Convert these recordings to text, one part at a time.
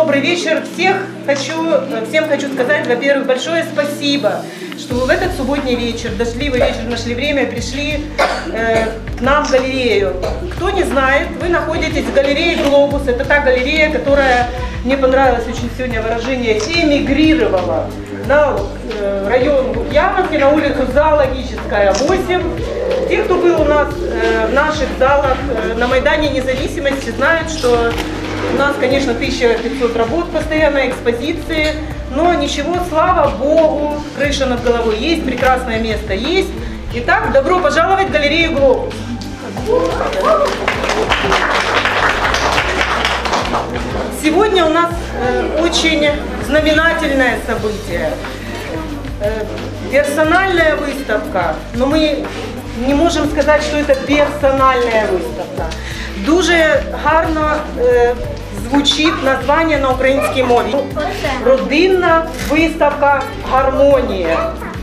добрый вечер. Всем хочу сказать, во-первых, большое спасибо, что вы в этот субботний вечер, дождливый вечер, нашли время, пришли к нам в галерею. Кто не знает, вы находитесь в галерее «Глобус». Это та галерея, которая, мне понравилось очень сегодня выражение, эмигрировала на район Лукьяновки, на улицу Зоологическая, 8. Те, кто был у нас в наших залах на Майдане Независимости, знают, что у нас, конечно, 1500 работ, постоянной экспозиции, но ничего, слава Богу, крыша над головой есть, прекрасное место есть. Итак, добро пожаловать в галерею «Глобус». Сегодня у нас очень знаменательное событие. Персональная выставка, но мы не можем сказать, что это персональная выставка. Дуже гарно звучить название на українській мові. Родинна выставка «Гармония».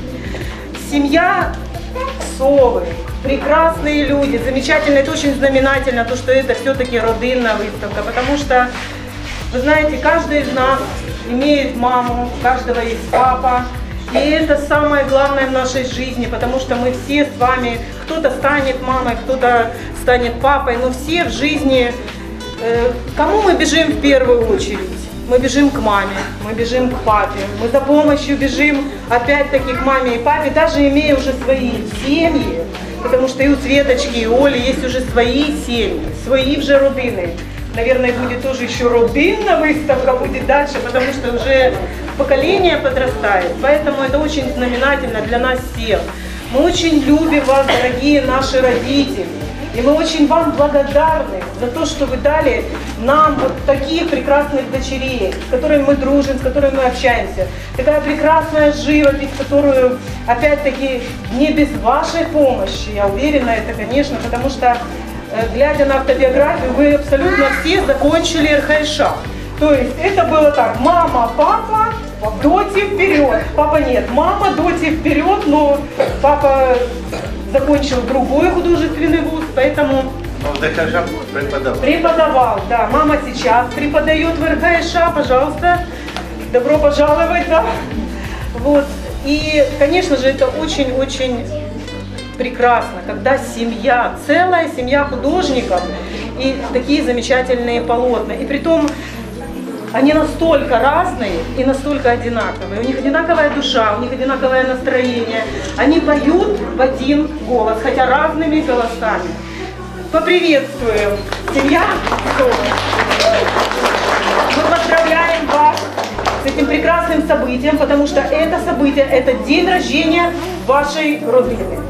Семья Совы, прекрасные люди, замечательно, это очень знаменательно, то, что это все-таки родинная выставка, потому что, вы знаете, каждый из нас имеет маму, у каждого есть папа. И это самое главное в нашей жизни, потому что мы все с вами, кто-то станет мамой, кто-то станет папой, но все в жизни, кому мы бежим в первую очередь? Мы бежим к маме, мы бежим к папе, мы за помощью бежим опять-таки к маме и папе, даже имея уже свои семьи, потому что и у Светочки, и у Оли есть уже свои семьи, свои вже родины. Наверное, будет тоже еще родинная выставка, будет дальше, потому что уже поколение подрастает. Поэтому это очень знаменательно для нас всех. Мы очень любим вас, дорогие наши родители. И мы очень вам благодарны за то, что вы дали нам вот таких прекрасных дочерей, с которыми мы дружим, с которыми мы общаемся. Такая прекрасная живопись, которую, опять-таки, не без вашей помощи, я уверена, это, конечно, потому что, глядя на автобиографию, вы абсолютно все закончили РХШ. То есть это было так: мама, папа, доти вперед. Папа нет, мама, доти вперед, но папа закончил другой художественный вуз, поэтому в ДХШ преподавал. Преподавал, да. Мама сейчас преподает в РХШ, пожалуйста, добро пожаловать, да. Вот. И, конечно же, это очень-очень прекрасно, когда семья, целая семья художников и такие замечательные полотна. И притом они настолько разные и настолько одинаковые. У них одинаковая душа, у них одинаковое настроение. Они поют в один голос, хотя разными голосами. Поприветствуем семья Совы. Мы поздравляем вас с этим прекрасным событием, потому что это событие, это день рождения вашей родины.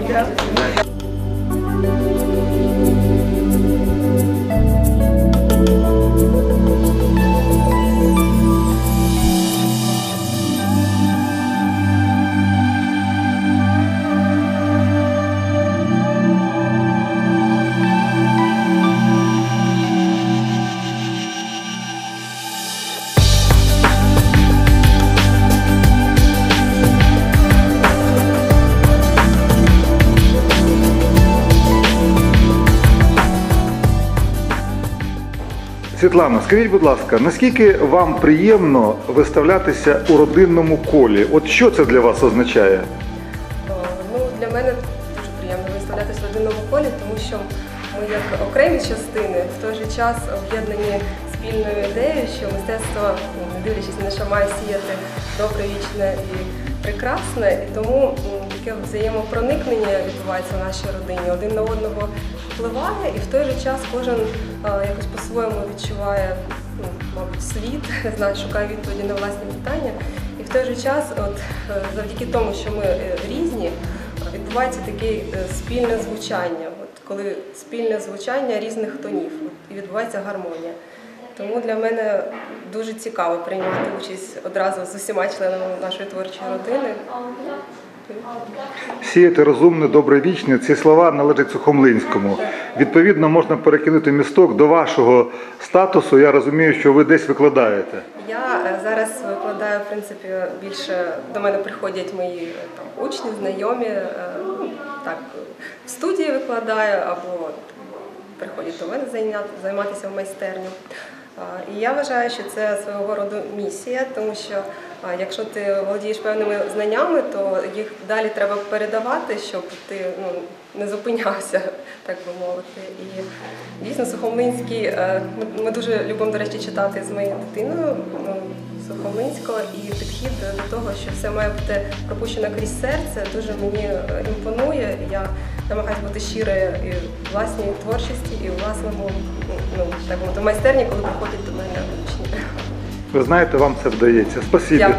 Світлана, скажіть, будь ласка, наскільки вам приємно виставлятися у родинному колі? От що це для вас означає? Ну, для мене дуже приємно виставлятися в родинному колі, тому що ми як окремі частини, в той же час об'єднані спільною ідеєю, що мистецтво, не дивлячись ні на що, має сіяти добре, вічне і прекрасне, і тому таке взаємопроникнення відбувається в нашій родині, один на одного впливає, і в той же час кожен якось по-своєму відчуває, мабуть, світ, не знаю, шукає відповіді на власні питання. І в той же час, от, завдяки тому, що ми різні, відбувається таке спільне звучання, от, коли спільне звучання різних тонів, і відбувається гармонія. Тому для мене дуже цікаво приймати участь одразу з усіма членами нашої творчої родини. Сіяти розумне, добре, вічне – ці слова належать Сухомлинському. Відповідно, можна перекинути місток до вашого статусу. Я розумію, що ви десь викладаєте. Я зараз викладаю, в принципі, більше до мене приходять мої учні, знайомі, так, в студії викладаю або приходять до мене займатися в майстерню. І я вважаю, що це свого роду місія, тому що якщо ти володієш певними знаннями, то їх далі треба передавати, щоб ти не зупинявся, так би мовити. І дійсно Сухомлинський, ми дуже любимо, до речі, читати з моєю дитиною Сухомлинського, і підхід до того, що все має бути пропущено крізь серце, дуже мені імпонує. Я намагаюся бути щирою і в власній творчості, і у власному так мовити, майстерні, коли приходять до мене учні. Ви знаєте, вам це вдається. Спасибі. Дякую.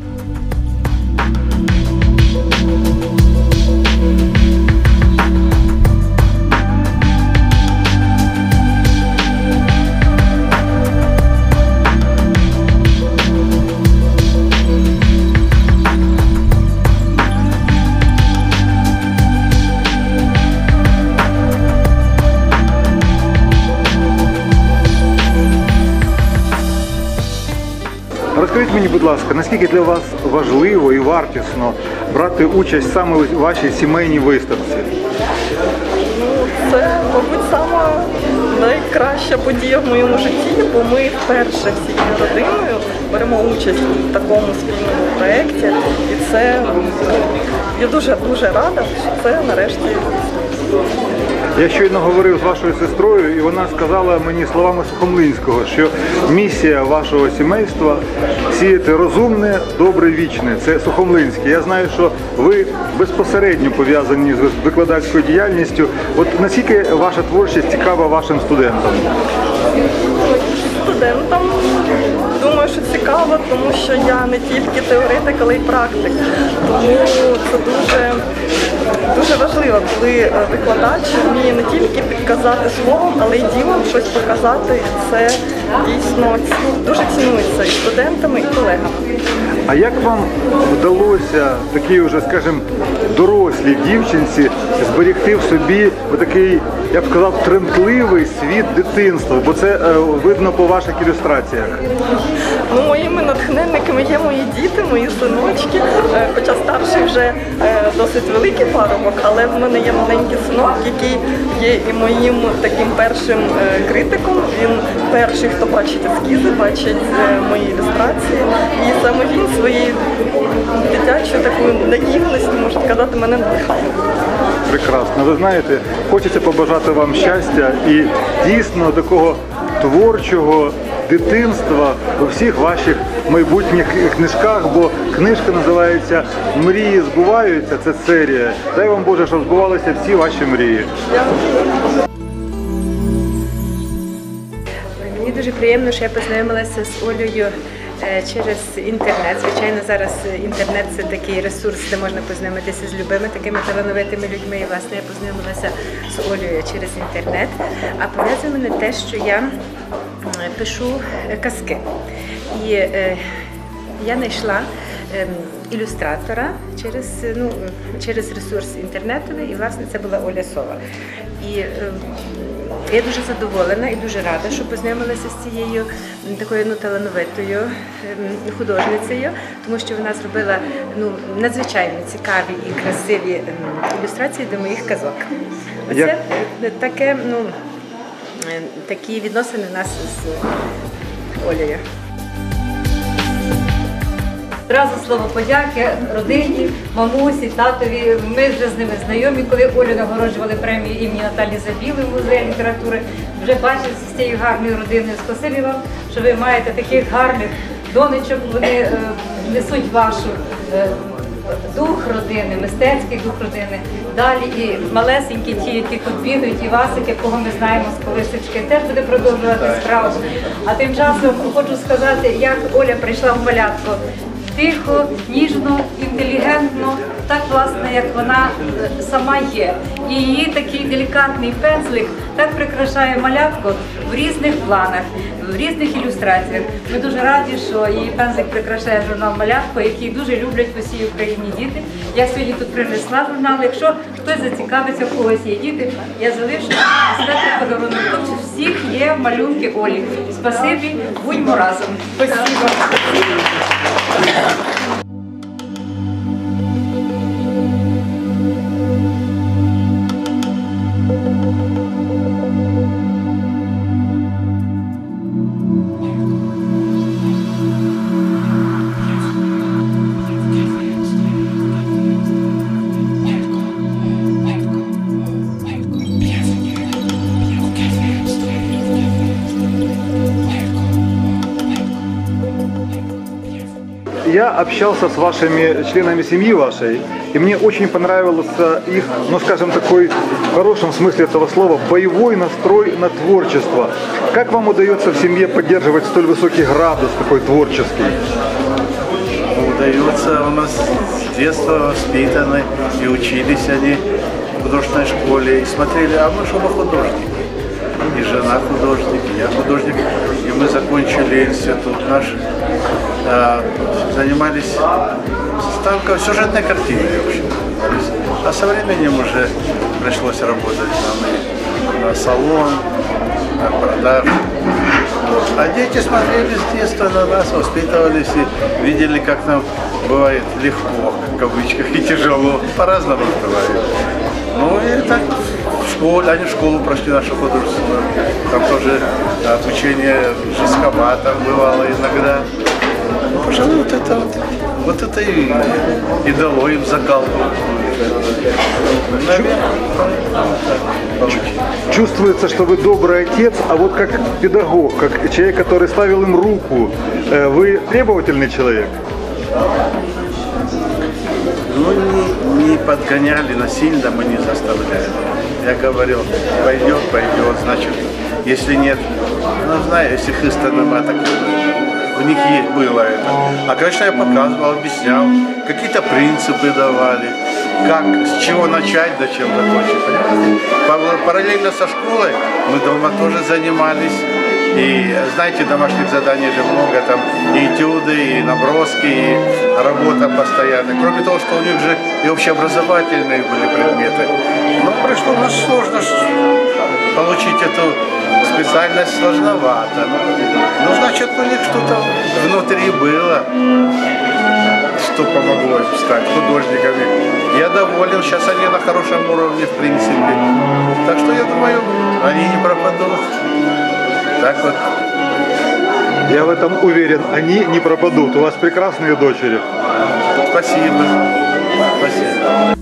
Розкажіть мені, будь ласка, наскільки для вас важливо і вартісно брати участь саме у вашій сімейній виставці? Це, мабуть, сама найкраща подія в моєму житті, бо ми вперше всією родиною беремо участь у такому спільному проєкті. І це, я дуже рада, що це нарешті. Я щойно говорив з вашою сестрою, і вона сказала мені словами Сухомлинського, що місія вашого сімейства – сіяти розумне, добре, вічне. Це Сухомлинський. Я знаю, що ви безпосередньо пов'язані з викладацькою діяльністю. От наскільки ваша творчість цікава вашим студентам? Студентам думаю, що цікаво, тому що я не тільки теоретик, але й практик. Тому це дуже важливо, коли викладач вміє не тільки підказати словом, але й ділом щось показати. Це дійсно дуже цінується і студентами, і колегами. А як вам вдалося такій уже, скажімо, дорослій дівчинці зберегти в собі такий, я б сказав, тремтливий світ дитинства? Бо це видно по ваших ілюстраціях. Ну, моїми натхненниками є мої діти, мої синочки, хоча старший вже досить великий парубок, але в мене є маленький синок, який є і моїм таким першим критиком. Він перший, хто бачить ескізи, бачить мої ілюстрації. І саме він своєю дитячою такою наївністю, можна сказати, мене надихав. Прекрасно. Ви знаєте, хочеться побажати вам щастя і дійсно такого творчого дитинства у всіх ваших майбутніх книжках, бо книжка називається «Мрії збуваються», це серія. Дай вам Боже, щоб збувалися всі ваші мрії. Мені дуже приємно, що я познайомилася з Олею через інтернет. Звичайно, зараз інтернет – це такий ресурс, де можна познайомитися з любими такими талановитими людьми. І, власне, я познайомилася з Олею через інтернет. А пов'язує мене те, що я пишу казки. І я знайшла ілюстратора через ресурс інтернетовий, і, власне, це була Оля Сова. І я дуже задоволена і дуже рада, що познайомилася з цією такою талановитою художницею, тому що вона зробила надзвичайно цікаві і красиві ілюстрації до моїх казок. Це таке, такі відносини у нас з Олею. Одразу слово подяки родині, мамусі, татові. Ми вже з ними знайомі, коли Олю нагороджували премію імені Наталії Забілої в музеї літератури. Вже бачилися з цією гарною родиною. Спасибі вам, що ви маєте таких гарних донечок. Вони несуть вашу дух родини, мистецький дух родини. Далі і малесенькі ті, які тут бігають, і Васик, кого ми знаємо з колисочки, теж буде продовжувати справу. А тим часом хочу сказати, як Оля прийшла в малятко. Тихо, ніжно, інтелігентно, так, власне, як вона сама є. І її такий делікатний пензлик так прикрашає малятку в різних планах, в різних ілюстраціях. Ми дуже раді, що її пензлик прикрашає журнал «Малятко», який дуже люблять в усій Україні діти. Я сьогодні тут принесла журнал. Якщо хтось зацікавиться, у когось є діти, я залишу святий подарунок. Тут всіх є малюнки Олі. Спасибі, будьмо разом. Спасибо. я общался с вашими членами семьи вашей, и мне очень понравился их, ну скажем, такой, в хорошем смысле этого слова, боевой настрой на творчество. Как вам удается в семье поддерживать столь высокий градус такой творческий? Удается, у нас с детства воспитаны и учились они в художественной школе, и смотрели, а мы оба художники. И жена художник, и я художник, и мы закончили институт наш, занимались сюжетной картиной, в общем. А со временем уже пришлось работать нам на салон, на продажу. А дети смотрели с детства на нас, воспитывались и видели, как нам бывает легко, в кавычках, и тяжело. По-разному бывает. Ну и так в школе, они в школу прошли нашу художественную. Там тоже обучение жестковато бывало иногда. Ну, пожалуй, вот это и дало им закалку. Чувствуется, что вы добрый отец, а вот как педагог, как человек, который ставил им руку, вы требовательный человек? Ну, не подгоняли насильно, мы не заставляли. Я говорил, пойдет, значит, если нет, ну, знаю, если хиста нема, так у них было это. А, конечно, я показывал, объяснял, какие-то принципы давали, как, с чего начать, до чем закончить, понимаете? Параллельно со школой мы дома тоже занимались. И, знаете, домашних заданий же много, там и этюды, и наброски, и работа постоянная. Кроме того, что у них же и общеобразовательные были предметы. Но пришло у нас сложно получить эту специальность, сложновато. Ну, значит, у них что-то внутри было, что помогло им стать художниками. Я доволен, сейчас они на хорошем уровне, в принципе. Так что, я думаю, они не пропадут. Так вот. Я в этом уверен, они не пропадут. У вас прекрасные дочери. Спасибо. Спасибо.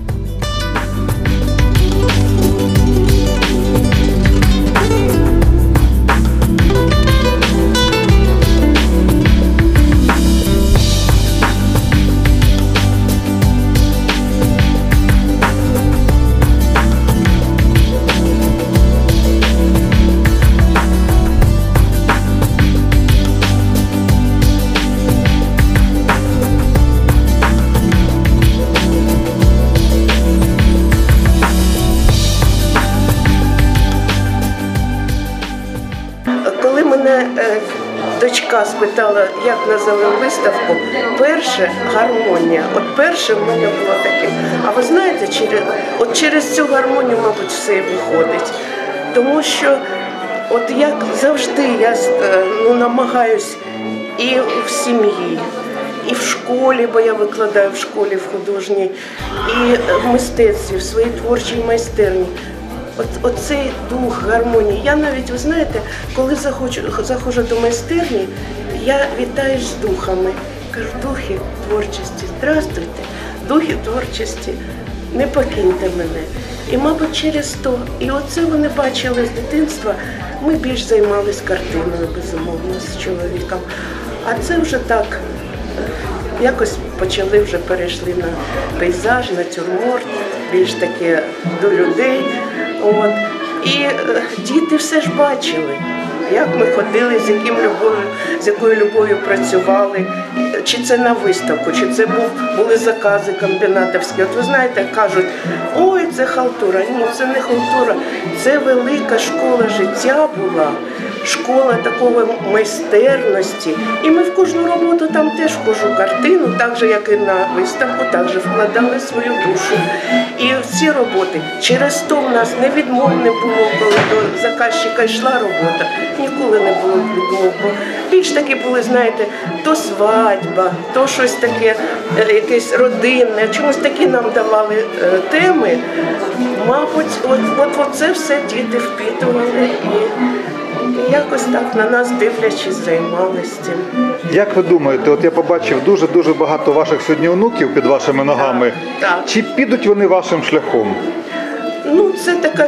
Дочка спитала, як назовемо виставку, перше гармонія. От перше в мене було таке. А ви знаєте, через цю гармонію, мабуть, все і виходить. Тому що, от як завжди, я намагаюсь і в сім'ї, і в школі, бо я викладаю в школі в художній, і в мистецтві, в своїй творчій майстерні. Оцей дух гармонії. Я навіть, ви знаєте, коли заходжу до майстерні, я вітаюсь з духами. Кажу, духи творчості, здравствуйте, духи творчості, не покиньте мене. І, мабуть, через то, і оце вони бачили з дитинства, ми більш займалися картиною, безумовно, з чоловіком. А це вже так, якось вже перейшли на пейзаж, натюрморт, більш таке до людей. От. І діти все ж бачили, як ми ходили, з якою любов'ю працювали, чи це на виставку, чи це були закази комбінатовські. От ви знаєте, кажуть, ой, це халтура. Ні, це не халтура, це велика школа життя була, школа такої майстерності. І ми в кожну роботу там теж в кожну картину, так же, як і на виставку, так же вкладали свою душу. І ці роботи, через то в нас невідмов не було, коли до заказчика йшла робота, ніколи не було відмов. Більш таки були, знаєте, то свадьба, то щось таке, якесь родинне, чомусь такі нам давали теми. Мабуть, от це все діти впитували і якось так на нас дивлячись займалися цим. Як ви думаєте, от я побачив дуже багато ваших сьогодні онуків під вашими ногами. Так. Чи підуть вони вашим шляхом? Ну, це таке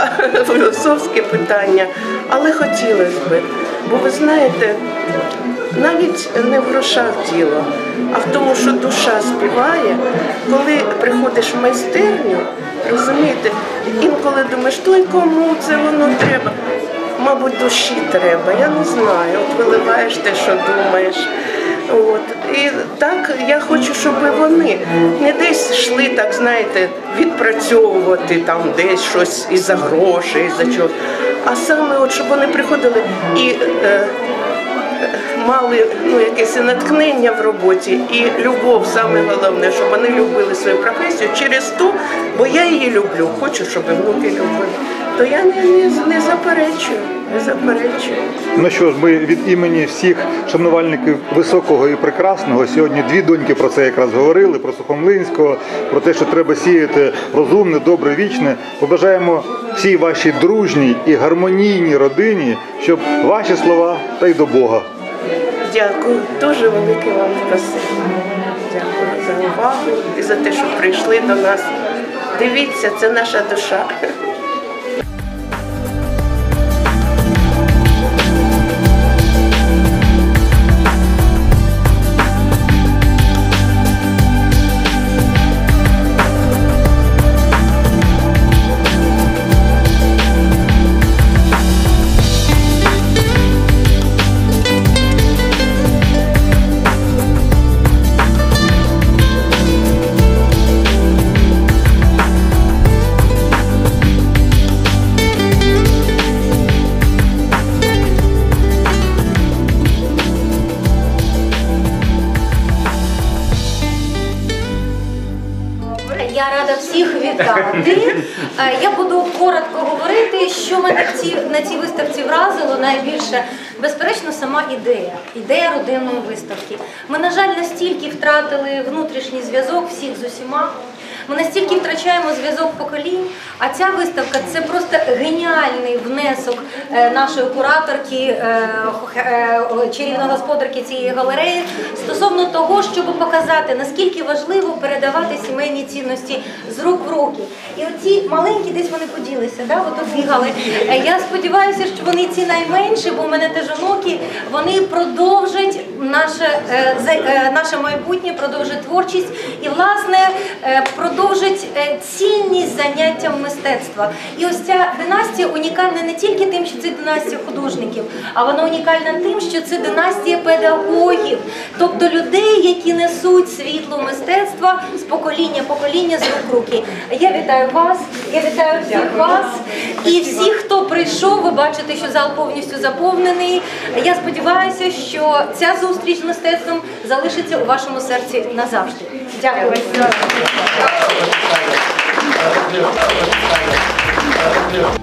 філософське питання, але хотілося б. Бо ви знаєте, навіть не в грошах діло, а в тому, що душа співає. Коли приходиш в майстерню, розумієте, інколи думаєш, то й кому це воно треба? Мабуть, душі треба, я не знаю. От виливаєш те, що думаєш. От. І так я хочу, щоб вони не десь йшли, так знаєте, відпрацьовувати там десь щось із-за грошей, із-за чого. А саме, от, щоб вони приходили і мали якесь натхнення в роботі і любов, саме головне, щоб вони любили свою професію через ту, бо я її люблю, хочу, щоб внуки любили. То я не заперечую, не заперечую. Ну що ж, ми від імені всіх шанувальників високого і прекрасного, сьогодні дві доньки про це якраз говорили, про Сухомлинського, про те, що треба сіяти розумне, добре, вічне. Побажаємо всій вашій дружній і гармонійній родині, щоб ваші слова та й до Бога. Дякую, дуже велике вам спасибі. Дякую за увагу і за те, що прийшли до нас. Дивіться, це наша душа. Я рада всіх вітати. Я буду коротко говорити, що мене на цій виставці вразило найбільше. Безперечно, сама ідея родинної виставки. Ми, на жаль, настільки втратили внутрішній зв'язок всіх з усіма, ми настільки втрачаємо зв'язок поколінь, а ця виставка – це просто геніальний внесок нашої кураторки, чарівної господарки цієї галереї стосовно того, щоб показати, наскільки важливо передавати сімейні цінності з рук в руки. І оці маленькі, десь вони поділися, да? От бігали. Я сподіваюся, що вони ці найменші, бо в мене теж онуки, вони продовжать наше майбутнє, продовжать творчість і, власне, продовжить цінність заняттям мистецтва. І ось ця династія унікальна не тільки тим, що це династія художників, а вона унікальна тим, що це династія педагогів, тобто людей, які несуть світло мистецтва з покоління в покоління, з рук в руки. Я вітаю вас, я вітаю всіх вас і всіх, хто прийшов, ви бачите, що зал повністю заповнений. Я сподіваюся, що ця зустріч з мистецтвом залишиться у вашому серці назавжди. Дякую.